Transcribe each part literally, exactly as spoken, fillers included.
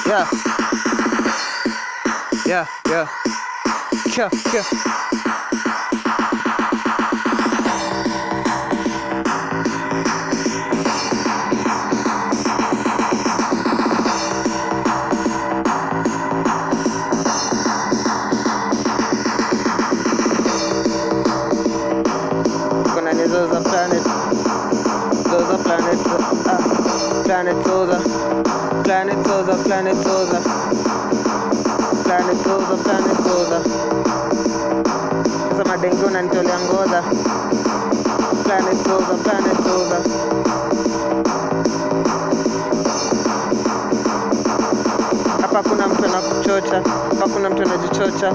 Yeah. Yeah, yeah. Yeah, yeah. Kuna ni ZOZA planet. ZOZA planet. Ah, planet ZOZA. Planet ZOZA, planet ZOZA. Planet ZOZA, planet ZOZA. Sasa madengo unanitolea ngoza. Planet ZOZA, planet ZOZA. Hapa kuna mtu anakuchocha, hapa kuna mtu anajichocha.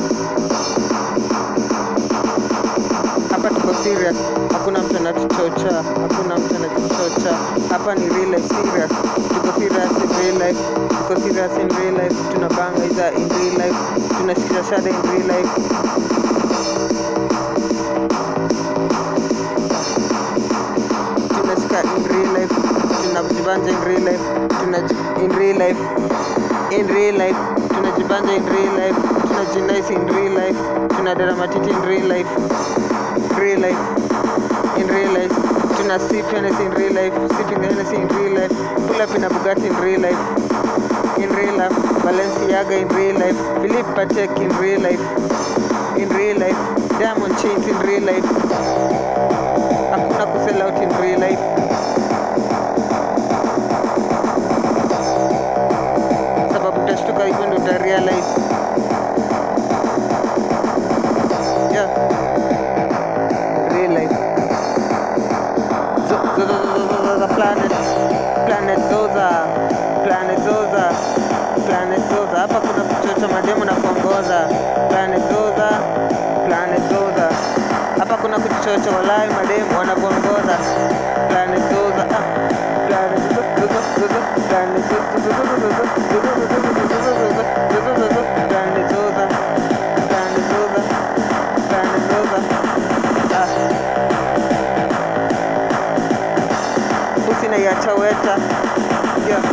Hapa tuko serious, hakuna mtu anatuchocha, hakuna mtu anajichocha. Hapa ni real life serious. Tuko serious in real life, tuko serious in real life. Tunabanga iza in real life, tunashikisha shada in real life. Tunashika in real life, tunajibanja in real life, tunaj in real life, in real life, tunajibanja in real life, tunajinice in real life, tunadaramatiti in real life, real life, in real life, tuna sip Hennessy in real life, sipping Hennessy in real life, pull up in a Bugatti in real life, in real life, Balenciaga in real life, Philippe Patek in real life, in real life, diamond chains in real life. Hakuna kusell out in real life. Sababu utashtuka hivyo ndio uta realize. Yeah. Real life. ZOZA planet. Planet ZOZA. Planet ZOZA. Planet ZOZA. Hapa kuna kuchocha mademu na kuongoza. Planet ZOZA. Planet ZOZA. Hapa kuna kuchocha walai mademu wanakuongoza. Planet ZOZA. Ah. Planet ZOZA. Planet ZOZA. Planet ZOZA. Planet ZOZA. Planet ZOZA. Ah. Usina ya chaweta. Yeah.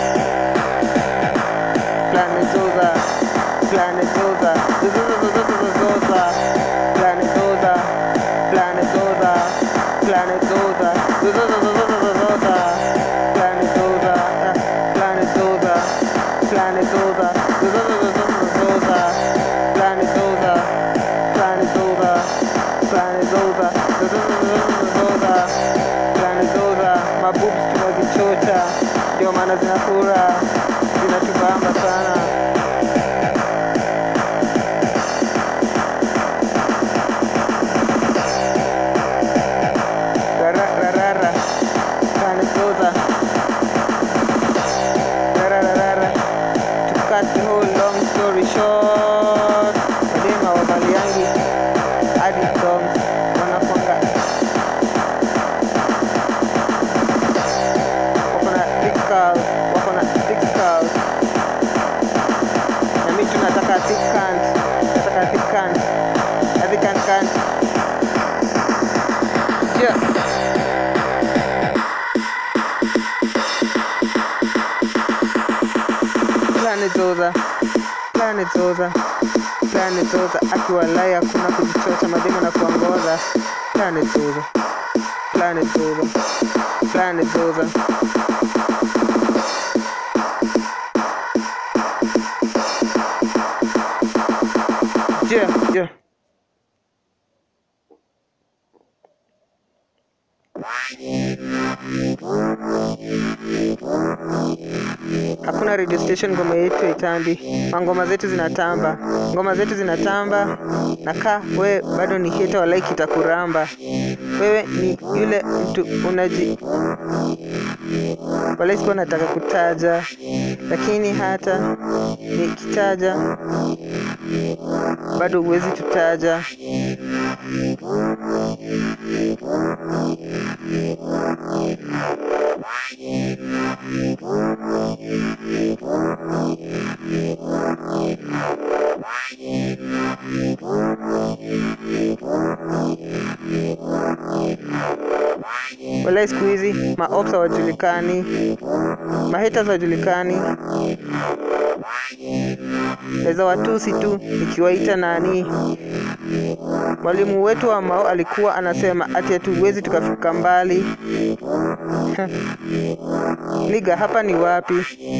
Planet ZOZA. Planet ZOZA. ZOZA. Planet ZOZA. Planet ZOZA. Planet ZOZA. ZOZA. Planet ZOZA. Planet ZOZA. Planet ZOZA. ZOZA. Planet ZOZA. Planet ZOZA. Planet ZOZA. ZOZA. Planet ZOZA. Maboobs tunazichocha, ndio maana zinafura, zinatubamba sana. Rara rara. Planet ZOZA. Rara rara. To cut the whole long story short, madema wavaliangi hadi songs wanakwanga wakona thick curls, wakona thick curls. Na mimi tunataka thick cunt, nataka thick cunt, a thick cunt cunt. Yeah. Planet ZOZA. Planet ZOZA. Planet ZOZA. Akiwalai hakuna kujichocha mademu na kuongoza. Planet ZOZA. Planet ZOZA. Planet ZOZA. Yeah, yeah. Hakuna radio station ngoma yetu itambi. Ngoma zetu zinatamba. Ngoma zetu zinatamba. Naka we bado ni hater walai kitakuramba. Wewe ni yule mtu unaji walai sikuwa nataka kutaja, lakini hata nikitaja bado huwezi tutaja. Walai siku hizi ma-ops hawajulikani, ma-haters hawajulikani, naweza watusi tu nikiwaita nani. Mwalimu wetu wa mao alikuwa anasema ati hatuwezi tukafika mbali. Niga, hapa ni wapi?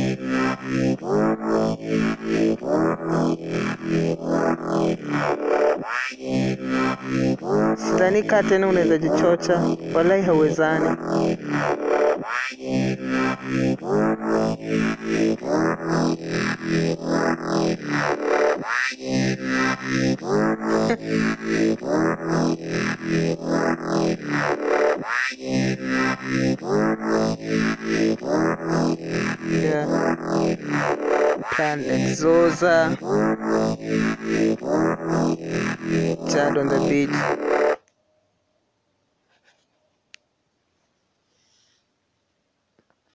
Sitanika tena, unaweza jichocha. Wallahi hauwezani. Yeah. Planet ZOZA. Chad on the beach.